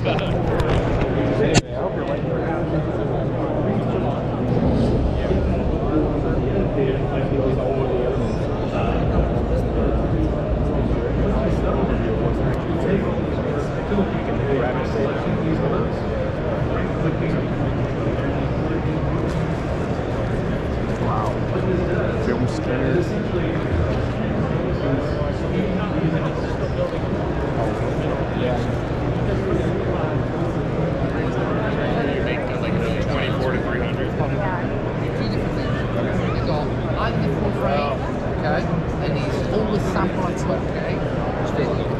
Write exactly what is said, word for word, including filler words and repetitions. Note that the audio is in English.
Wow. Film scanner. twenty-four to three hundred. Two different things. You've got either the full frame, okay, and it's all with sample, okay,